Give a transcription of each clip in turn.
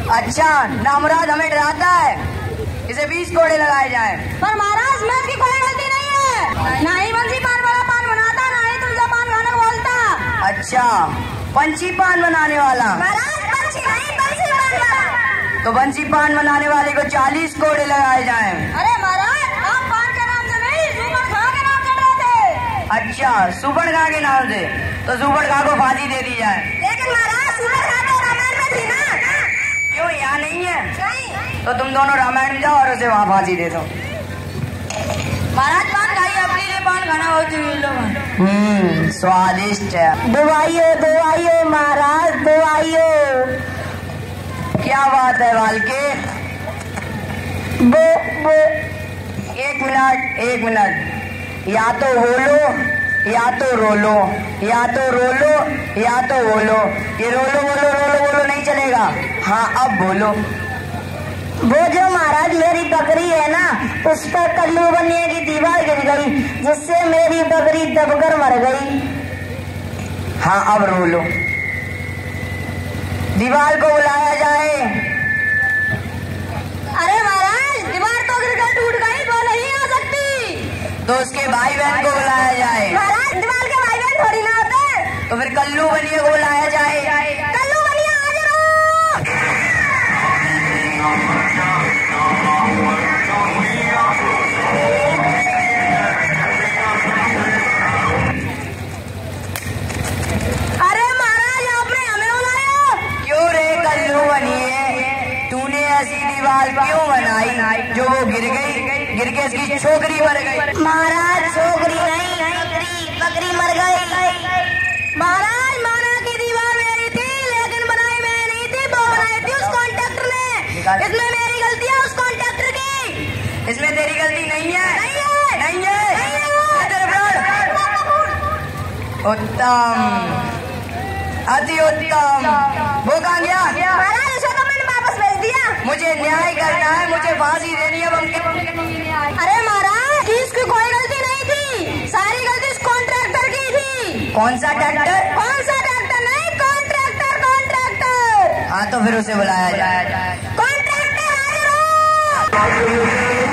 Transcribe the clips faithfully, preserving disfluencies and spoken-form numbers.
अच्छा, नामराज हमें डराता है, इसे बीस कोड़े लगाए जाए। पर महाराज मैं इसकी कोई गलती नहीं है, ना ही बंसी पान वाला पान बनाता, ना ही तुमसे पान खाने को बोलता। अच्छा, पंछी पान बनाने वाला। महाराज पंछी नहीं, बंसी पान वाला। तो बंसी पान बनाने वाले को चालीस कोड़े लगाए जाए। अरे महाराज आप पान के नाम से नहीं, सुबड़ खा के नाम चढ़ रहे थे। अच्छा, सुबड़ खा के नाम से, तो सुबड़ खा को फांसी दे दी जाए। लेकिन महाराज सुबड़ खा तो रामायण में थी ना। क्यों, यहाँ नहीं है? नहीं। तो तुम दोनों रामायण में जाओ और उसे वहाँ फांसी दे दो। महाराज पान खाइए, अपने लिए पान खाना बहुत ही हम्म स्वादिष्ट है। दवाइयो दवाइयो महाराज दवाइयो। क्या बात है बालके? वो वो एक मिनट एक मिनट, या तो बोलो या तो रोलो, या तो रोलो या तो बोलो। ये रोलो बोलो रोलो बोलो नहीं चलेगा। हाँ अब बोलो। वो जो महाराज मेरी बकरी है ना, उस पर कल्लू बनिए की दीवार गिर गई, जिससे मेरी बकरी दबकर मर गई। हाँ अब रोलो। दीवार को बुलाया जाए। अरे महाराज दीवार तो गिर गई, टूट गई, वो नहीं आ सकती। तो उसके भाई बहन को बुलाया जाए। महाराज दीवार के भाई बहन थोड़ी ना होते। तो फिर कल्लू बनिए को बुलाया जाए। कल्लू बनिए आ जाओ। अरे महाराज आपने हमें बुलाया? क्यों रे कल्लू बनिए, तूने ऐसी दीवार क्यों बनाई जो वो गिर गई, गिर के इसकी छोकरी मर गई? महाराज छोकरी नहीं, बकरी बकरी मर गई। महाराज माना की दीवार मेरी थी, लेकिन बनाई मैं नहीं थी, वो बनाई थी उस कॉन्ट्रैक्टर ने। इसमें मेरी गलती है उस कॉन्ट्रैक्टर की। इसमें तेरी गलती नहीं है? नहीं है, नहीं है, नहीं है। उत्तम, अति उत्तम। वो कहाँ गया? महाराज उसे तो मैंने वापस भेज दिया। मुझे न्याय करना है, मुझे फांसी देनी है। अरे महाराज इसकी कोई गलती नहीं थी, सारी गलती इस कॉन्ट्रैक्टर की थी। कौन सा ट्रैक्टर? कौन सा ट्रैक्टर नहीं, कॉन्ट्रैक्टर कॉन्ट्रैक्टर। हाँ तो फिर उसे बुलाया जाए। कॉन्ट्रैक्टर आ जाओ।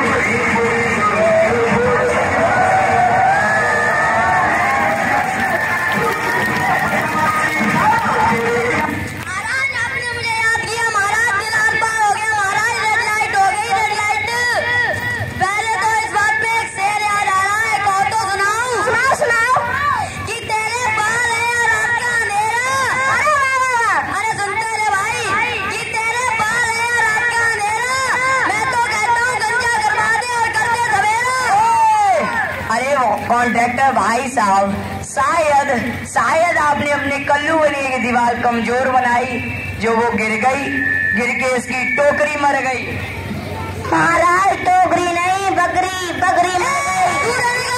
कॉन्ट्रैक्टर भाई साहब, शायद शायद आपने अपने कल्लू बनिए की दीवार कमजोर बनाई, जो वो गिर गई, गिर के इसकी टोकरी मर गई। महाराज टोकरी नहीं, बकरी बकरी नहीं।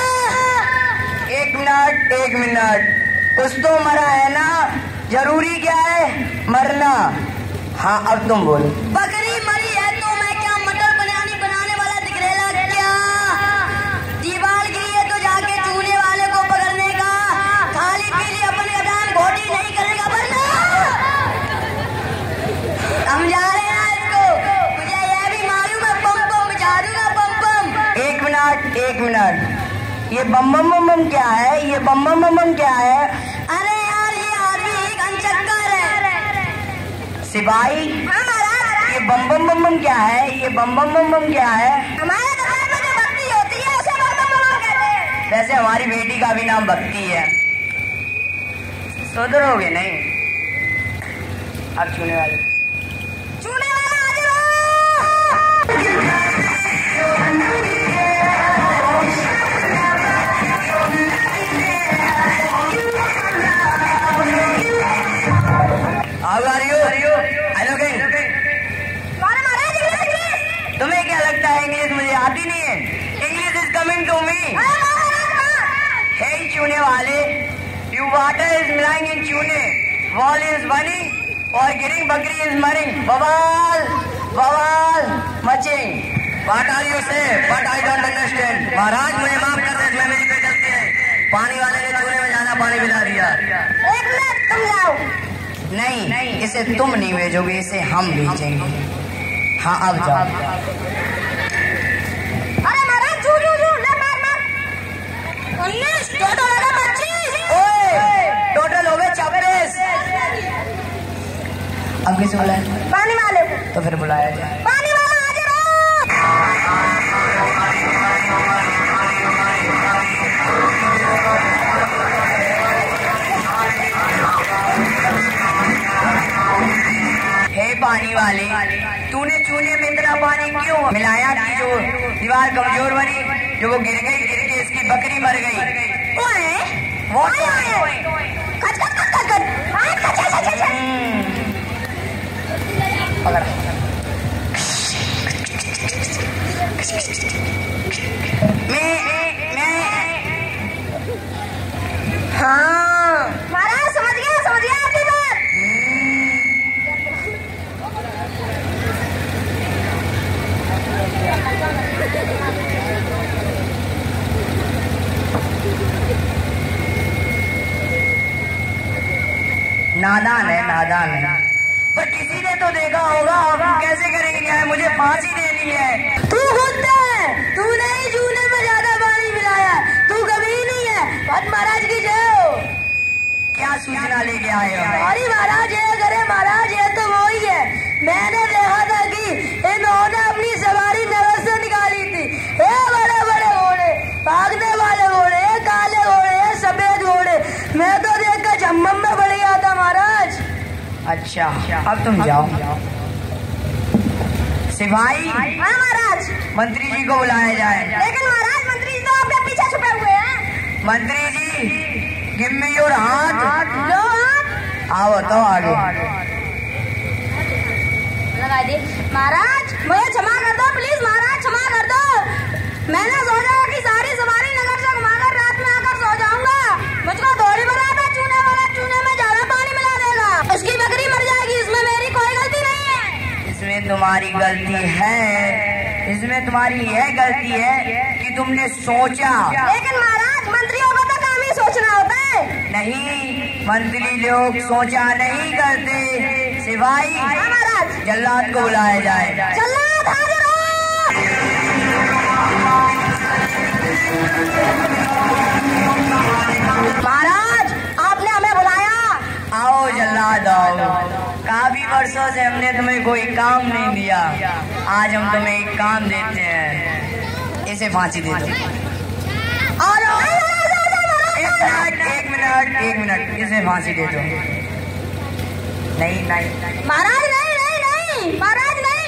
एक मिनट एक मिनट, कुछ तो मरा है ना, जरूरी क्या है? मरना। हाँ अब तुम बोलो। बकरी मरी है तो मैं क्या मटर बिरयानी बनाने वाला दिख रहा क्या? दीवार गिरी है तो जाके चूने वाले को पकड़ने का, खाली पीली अपने अदान घोटी नहीं करेगा वरना। समझा रहे हैं इसको? मुझे यह भी मालूम है, बम बम बजा दूंगा बम बम। एक मिनट एक मिनट, ये बम बम बम बम क्या है? ये बम बम बम बम क्या है? अरे यार ये आदमी एक अनचक्कर है। सिपाही, हाँ महाराज। ये बम बम बम बम क्या है? ये बम बम बम बम क्या है? हमारे दरबार में जो भक्ति होती है उसे बम बम बम कहते हैं। वैसे हमारी बेटी का भी नाम भक्ति है। सुधरोगे नहीं? अब छूने वाले चूने वाला आ जाओ। How are you? Hello gang. हमारा महाराज इंग्लिश। तुम्हें क्या लगता है इंग्लिश मुझे आती नहीं है? English is coming to me. Hey चूने वाले, यू वाटर इज मिलाइंग इन चूने, वॉल इज बर्निंग और गिरिंग बकरी इज मरिंग, बवाल बवाल मचिंग। What are you say? But I don't understand. महाराज मुझे माफ कर दे, इसमें मेरी कोई गलती है। पानी वाले ने चूने में जाना पानी पिला दिया। एक मिनट तुम जाओ। नहीं नहीं, इसे तुम नहीं भेजोगे, इसे हम भेजेंगे। हाँ अब जाओ। अरे महाराज जू जू जू ले मार मार। उन्नीस टोटल हो गए पच्चीस। ओए टोटल हो गए छब्बीस। अब किसे बुलाए? पानी वाले को। तो फिर बुलाया जाए। पानी वाला हाजिर हो। हे पानी वाले, तूने चूने में इतना पानी क्यों मिलाया कि जो दीवार कमजोर बनी, जो वो गिर गई, गिर के इसकी बकरी मर गई। ओए वो आए आए कच कच कच कच कच आए कच कच कच कच। पकड़। मैं मैं हाँ महाराज समझ गया समझ गया आपकी बात। नादान है नादान है, पर किसी ने तो देखा होगा। अब कैसे करेंगे न्याय? मुझे फांसी देनी है। तू खुद है, तूने ही चूने में ज्यादा पानी मिलाया, तू कभी नहीं है। बस महाराज की जय हो। क्या सूचना लेके आए हो? अरे महाराज ये करे महाराज, ये तो वो ही है। मैंने देखा था कि इन्होंने अपनी सवारी नगर से निकाली थी। ये बड़े बड़े घोड़े, भागने वाले घोड़े, काले घोड़े, सफेद घोड़े। मैं तो देखकर झम्मम में पड़ गया था महाराज। अच्छा अब तुम जाओ। सिपाही हाँ महाराज। मंत्री जी को बुलाया जाए। लेकिन महाराज मंत्री जी तो आपके पीछे छुपे हुए हैं। मंत्री जी गिव मी योर हाथ। लो हाथ आओ तो आगे। लगा दी। महाराज मुझे क्षमा कर दो प्लीज, महाराज क्षमा कर दो। मैंने सोचा कि सारी सवारी नगर से घुमाकर रात में आकर सो जाऊंगा। मुझको थोड़ी बना था चूने वाला, चूने में ज्यादा पानी मिला देगा, उसकी बकरी मर जाएगी। इसमें मेरी कोई गलती नहीं है। इसमें तुम्हारी गलती है, इसमें तुम्हारी यह गलती है कि तुमने सोचा। लेकिन महाराज मंत्रियों का तो काम ही सोचना होता है। नहीं, मंत्री लोग सोचा नहीं करते। सिपाही महाराज जल्लाद को बुलाया जाए। जल्लाद हाजिर हो। महाराज आपने हमें बुलाया। आओ जल्लाद आओ। काफी वर्षों से हमने तुम्हें कोई काम नहीं दिया, आज हम तुम्हें एक काम देते हैं। इसे फांसी दे दो। और एक मिनट एक मिनट एक मिनट इसे फांसी दे दो। नहीं नहीं महाराज नहीं नहीं नहीं महाराज नहीं।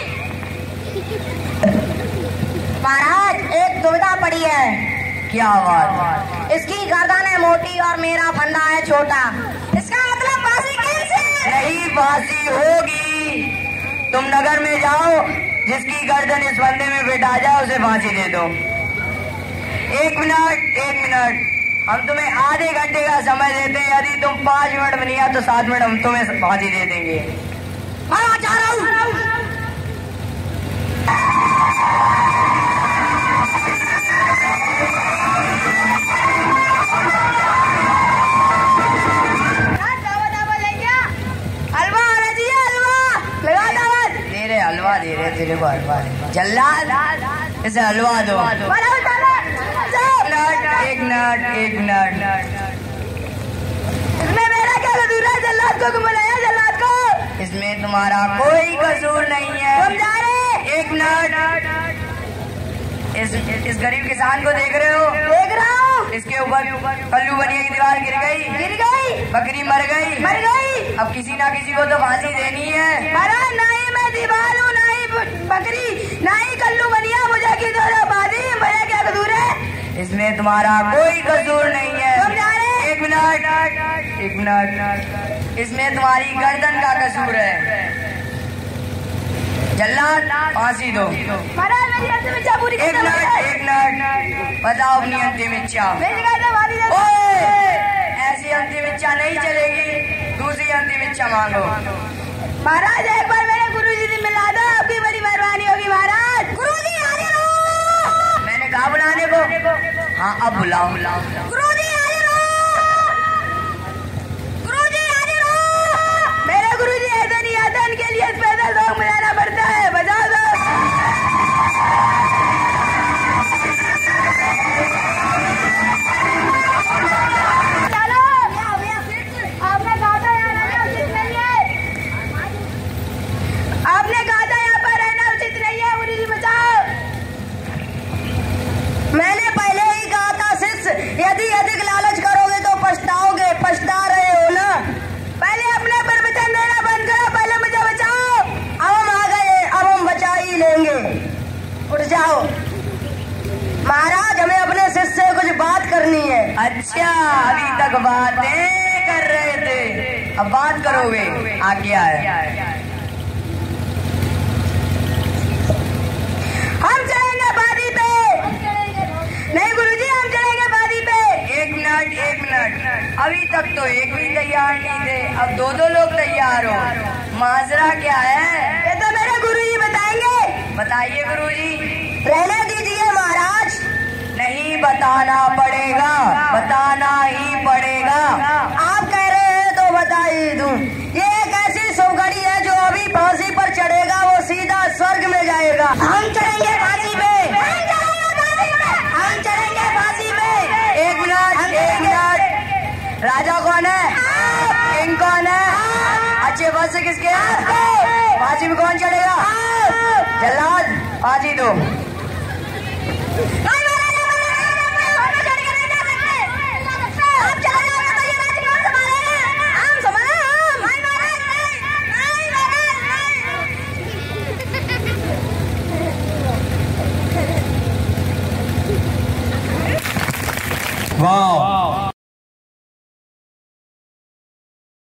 महाराज एक दुविधा पड़ी है। क्या बात? इसकी गर्दन है मोटी और मेरा फंदा है छोटा। इसका मतलब फांसी कैसे? नहीं फांसी होगी। तुम नगर में जाओ, जिसकी गर्दन इस फंदे में बिठा जाए उसे फांसी दे दो। एक मिनट एक मिनट हम तुम्हें आधे घंटे का समय देते हैं। यदि तुम पाँच मिनट में नहीं आए तो सात मिनट हम तुम्हें फांसी दे देंगे। मैं जा रहा हूँ। हलवा दे रहे हलवा दे रहे तेरे को हलवा दे। जल्लाद इसे हलवा दो। एक मिनट एक मिनट इसमें मेरा क्या कसूर है? जल्लाद को क्यों बुलाया? जल्लाद को इसमें तुम्हारा कोई कसूर नहीं है। तुम जा रहे? एक मिनट इस इस गरीब किसान को देख रहे हो? देख रहा हूँ। इसके ऊपर कल्लू बनिया की दीवार गिर गई, गिर गई, बकरी मर गई मर गई। अब किसी ना किसी को तो फांसी देनी है। महाराज नहीं मैं दीवार हूँ, ना ही बकरी, ना ही कल्लू बनिया। मुझे की दो बादी, मुझे क्या कसूर है? इसमें तुम्हारा कोई कसूर नहीं है। तुम जा रहे? एक मिनट एक मिनट इसमें तुम्हारी गर्दन का कसूर है। जल्लाद फांसी दो। महाराज मेरी अंतिम इच्छा पूरी एक मिनट एक मिनट बताओ अपनी अंतिम इच्छा। ओए ऐसी अंतिम इच्छा नहीं चलेगी, दूसरी अंतिम इच्छा मांगो। महाराज एक बार मेरे गुरुजी से मिला दो, आपकी बड़ी मेहरबानी होगी। महाराज गुरुजी हाजिर हो। मैंने कहा बुलाने को। हाँ अब बुलाओ बुलाओ। गुरुजी हाजिर हो। गुरुजी हाजिर हो। अच्छा, अभी तक बातें कर रहे थे, अब बात करोगे? आज्ञा है। हम चलेंगे बादी पे। नहीं गुरुजी, हम चलेंगे बादी पे। एक मिनट एक मिनट, अभी तक तो एक भी तैयार नहीं थे, अब दो दो लोग तैयार हो, माजरा क्या है? ये तो मेरे गुरुजी बताएंगे। बताइए गुरुजी। रहने दीजिए महाराज। नहीं, बताना पड़ेगा, बताना ही पड़ेगा। आप कह रहे हैं तो बता ही दूं। ये एक ऐसी सुगड़ी है जो अभी फांसी पर चढ़ेगा वो सीधा स्वर्ग में जाएगा। हम चलेंगे फांसी पे, हम चलेंगे फांसी पे। एक मिनट एक मिनट, राजा कौन है? किंग कौन है? अच्छे बस से किसके हैं? फांसी में कौन चढ़ेगा? जल्लाद, फांसी दो। वाह